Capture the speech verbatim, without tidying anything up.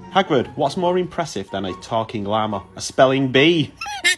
Hagrid, what's more impressive than a talking llama? A spelling bee!